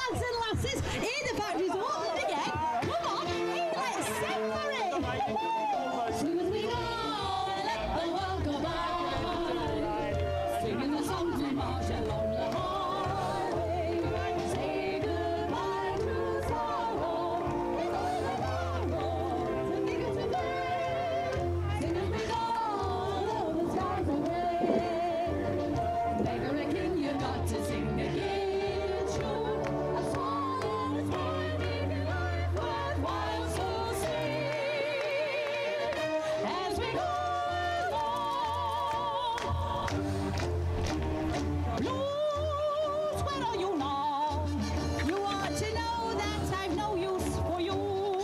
lads and lasses, here the factory's open again. Come on, let's sing for it. Soon as we go, let the world go by. Singing the songs we march along the highway. Say goodbye to sorrow. It's only tomorrow to think of today. Sing as we go, though the skies are grey. Beggar a king, you've got to sing again. Sure, a song is making life worthwhile. So sing as we go along. Blues, where are you now? You ought to know that I've no use for you.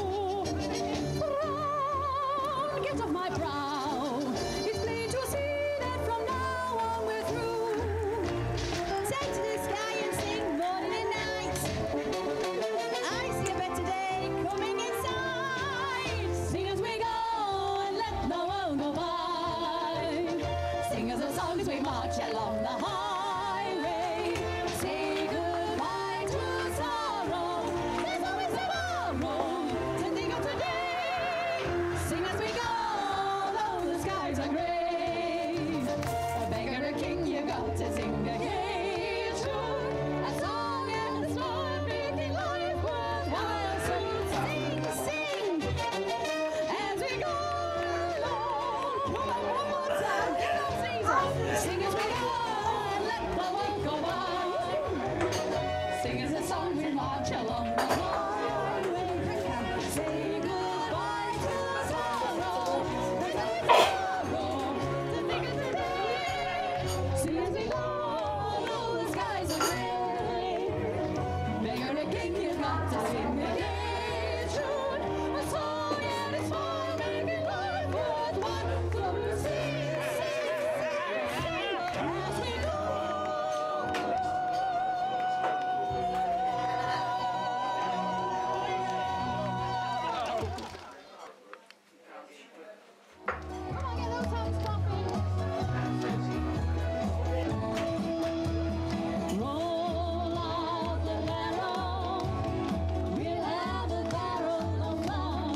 Frown, get off my brow. It's plain to see that from now on we're through. Take to the sky and sing morning and night. I see a better day coming in sight. Sing as we go and let the world go by. Sing as a song as we march along the highway. Say goodbye to sorrow. There's always tomorrow to think of today. Sing as we go, though the skies are grey. A beggar, a king, you got to sing again. Sure, a song and a song making life worthwhile. So sing, sing as we go along. Come on, one more time. Come on, Caesar. Sing as we go and let the world go by. Sing as a song we march along the highway. Say goodbye to sorrow. There's always tomorrow to think of today. Sing as we go, though the skies are grey. Beggar a king, you've got to sing again. Sure, a song and a song making life worthwhile. So sing, sing as we go. Come on, get those hands popping. Roll out the barrel. We'll have a barrel of fun.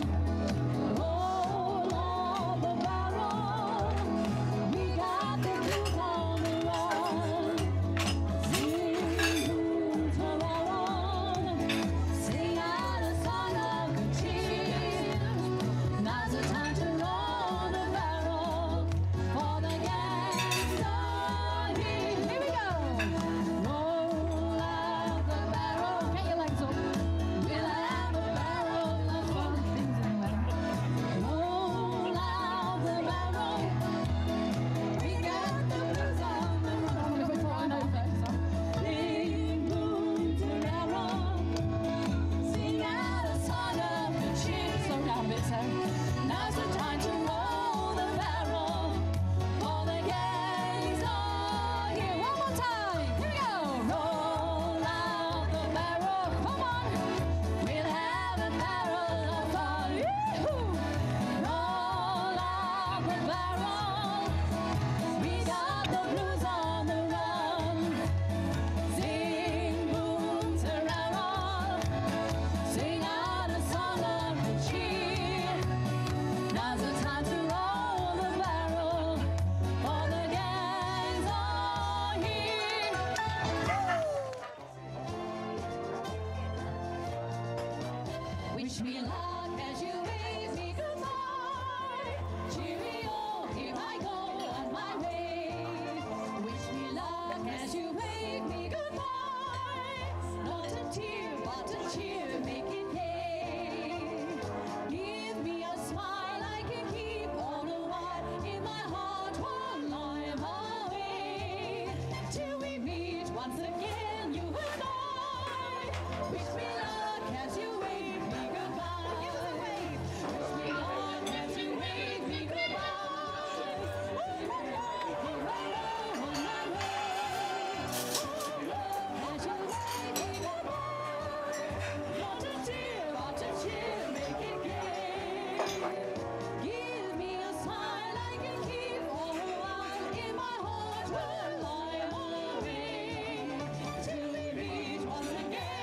Roll out the barrel. We got the blues on the run. Sing to around. Sing out a song of good cheer. Now's the time to roll the barrel, for the gang's are here. Here we go. Roll out the barrel. Get your legs up. We'll have a barrel of fun. Things in the way. Roll out the barrel. We got the blues on the run. I'm gonna put it on over. Big moon to arrow. Sing out a song of good cheer. Slow down a bit, Sam. Now's the time to roll the barrel, for the gangs are here. One more time. Here we go. Roll out the barrel. Come on. We'll have a barrel of fun. Yoo-hoo. Roll out the barrel. We got the blues on the run. Sing boom to roll. Sing out a song of good cheer. Now's the time to roll the barrel, for the gangs are here. Wish me luck as you wave me goodbye. Cheerio, here I go on my way. Wish me luck as you wave me goodbye. Not a tear, but a cheer, make it gay. Give me a smile I can keep all the while in my heart while I'm away. Till we meet once again, you and I. Wish me luck as you wave me goodbye. Give us a wave. Wish me luck as you wave me goodbye. Here I go on my way. As you wave me goodbye. Not a tear, but a cheer, make it gay. Give me a smile I can keep all the while in my heart while I'm away. Till we meet once again.